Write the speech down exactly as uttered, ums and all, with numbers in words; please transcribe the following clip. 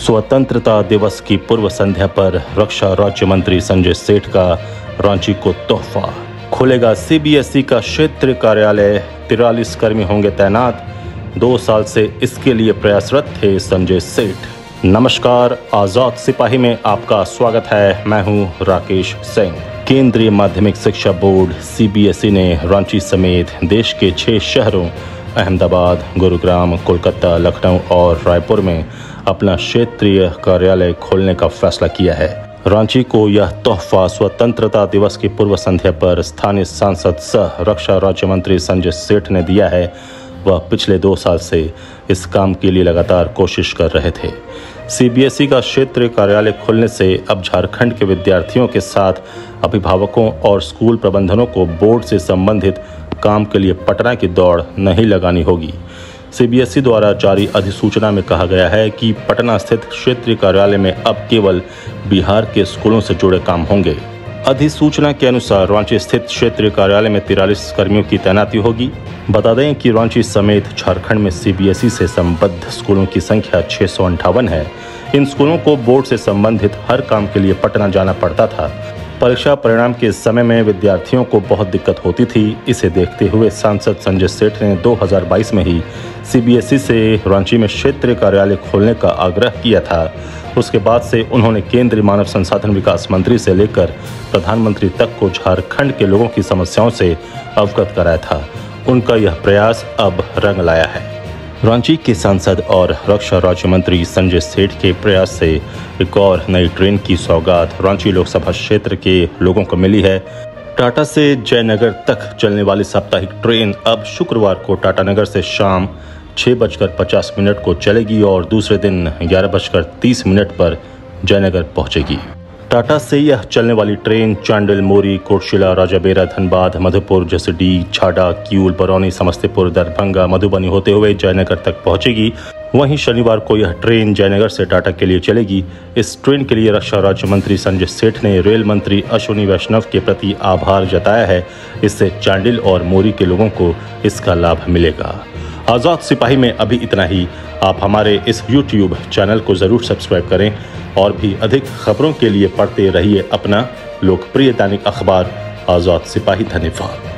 स्वतंत्रता दिवस की पूर्व संध्या पर रक्षा राज्य मंत्री संजय सेठ का रांची को तोहफा। खुलेगा सीबीएसई का क्षेत्रीय कार्यालय, तिरालीस कर्मी होंगे तैनात। दो साल से इसके लिए प्रयासरत थे संजय सेठ। नमस्कार, आजाद सिपाही में आपका स्वागत है। मैं हूं राकेश सिंह। केंद्रीय माध्यमिक शिक्षा बोर्ड सीबीएसई ने रांची समेत देश के छह शहरों अहमदाबाद, गुरुग्राम, कोलकाता, लखनऊ और रायपुर में अपना क्षेत्रीय कार्यालय खोलने का फैसला किया है। रांची को यह तोहफा स्वतंत्रता दिवस की पूर्व संध्या पर स्थानीय सांसद सह रक्षा राज्य मंत्री संजय सेठ ने दिया है। वह पिछले दो साल से इस काम के लिए लगातार कोशिश कर रहे थे। सीबीएसई का क्षेत्रीय कार्यालय खुलने से अब झारखंड के विद्यार्थियों के साथ अभिभावकों और स्कूल प्रबंधनों को बोर्ड से संबंधित काम के लिए पटना की दौड़ नहीं लगानी होगी। सीबीएसई द्वारा जारी अधिसूचना में कहा गया है कि पटना स्थित क्षेत्रीय कार्यालय में अब केवल बिहार के स्कूलों से जुड़े काम होंगे। अधिसूचना के अनुसार रांची स्थित क्षेत्रीय कार्यालय में तिरालीस कर्मियों की तैनाती होगी। बता दें कि रांची समेत झारखंड में सीबीएसई से संबद्ध स्कूलों की संख्या छह सौ अंठावन है। इन स्कूलों को बोर्ड से संबंधित हर काम के लिए पटना जाना पड़ता था। परीक्षा परिणाम के समय में विद्यार्थियों को बहुत दिक्कत होती थी। इसे देखते हुए सांसद संजय सेठ ने दो हज़ार बाईस में ही सीबीएसई से रांची में क्षेत्रीय कार्यालय खोलने का आग्रह किया था। उसके बाद से उन्होंने केंद्रीय मानव संसाधन विकास मंत्री से लेकर प्रधानमंत्री तक को झारखंड के लोगों की समस्याओं से अवगत कराया था। उनका यह प्रयास अब रंग लाया है। रांची के सांसद और रक्षा राज्य मंत्री संजय सेठ के प्रयास से एक और नई ट्रेन की सौगात रांची लोकसभा क्षेत्र के लोगों को मिली है। टाटा से जयनगर तक चलने वाली साप्ताहिक ट्रेन अब शुक्रवार को टाटानगर से शाम छः बजकर पचास मिनट को चलेगी और दूसरे दिन ग्यारह बजकर तीस मिनट पर जयनगर पहुंचेगी। टाटा से यह चलने वाली ट्रेन चांडिल, मोरी, कोटशिला, राजाबेरा, धनबाद, मधुपुर, जसडीह, छाडा, किऊल, बरौनी, समस्तीपुर, दरभंगा, मधुबनी होते हुए जयनगर तक पहुंचेगी। वहीं शनिवार को यह ट्रेन जयनगर से टाटा के लिए चलेगी। इस ट्रेन के लिए रक्षा राज्य मंत्री संजय सेठ ने रेल मंत्री अश्विनी वैष्णव के प्रति आभार जताया है। इससे चांडिल और मोरी के लोगों को इसका लाभ मिलेगा। आजाद सिपाही में अभी इतना ही। आप हमारे इस यूट्यूब चैनल को जरूर सब्सक्राइब करें और भी अधिक खबरों के लिए पढ़ते रहिए अपना लोकप्रिय दैनिक अखबार आजाद सिपाही। धन्यवाद।